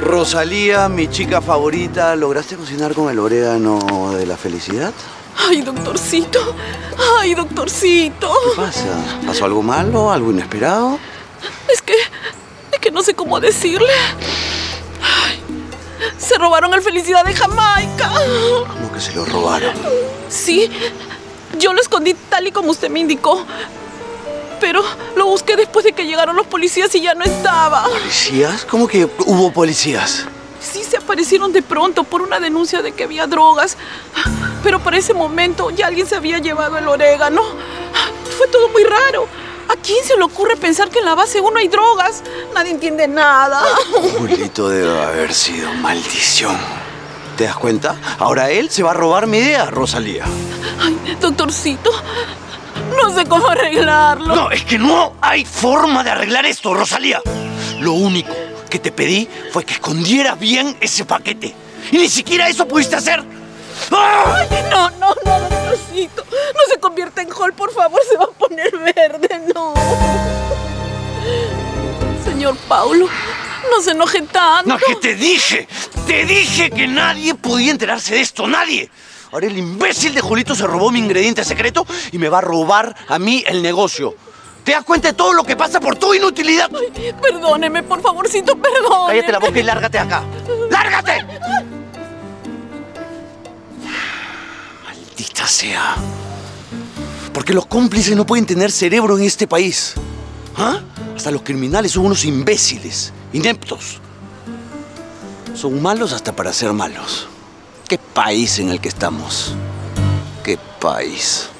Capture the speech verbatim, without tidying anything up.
Rosalía, mi chica favorita, ¿lograste cocinar con el orégano de la felicidad? Ay, doctorcito. Ay, doctorcito. ¿Qué pasa? ¿Pasó algo malo? ¿Algo inesperado? Es que... es que no sé cómo decirle. Ay, se robaron el felicidad de Jamaica. ¿Cómo que se lo robaron? Sí, yo lo escondí tal y como usted me indicó. Pero lo busqué después de que llegaron los policías y ya no estaba. ¿Policías? ¿Cómo que hubo policías? Sí, se aparecieron de pronto por una denuncia de que había drogas. Pero para ese momento ya alguien se había llevado el orégano. Fue todo muy raro. ¿A quién se le ocurre pensar que en la base uno hay drogas? Nadie entiende nada. Julito debe haber sido maldición. ¿Te das cuenta? Ahora él se va a robar mi idea, Rosalía. Ay, doctorcito, no sé cómo arreglarlo. No, es que no hay forma de arreglar esto, Rosalía. Lo único que te pedí fue que escondieras bien ese paquete. Y ni siquiera eso pudiste hacer. ¡Ah! Ay, no, no, no, doctorcito. No se convierta en Hall, por favor, se va a poner verde, no. Señor Paulo, no se enoje tanto. No, es que te dije, te dije que nadie podía enterarse de esto, nadie. Ahora el imbécil de Julito se robó mi ingrediente secreto y me va a robar a mí el negocio. ¿Te das cuenta de todo lo que pasa por tu inutilidad? Ay, perdóneme, por favorcito, perdóneme. Cállate la boca y lárgate de acá. ¡Lárgate! Maldita sea. Porque los cómplices no pueden tener cerebro en este país. ¿Ah? Hasta los criminales son unos imbéciles, ineptos. Son malos hasta para ser malos. ¿Qué país en el que estamos? ¿Qué país?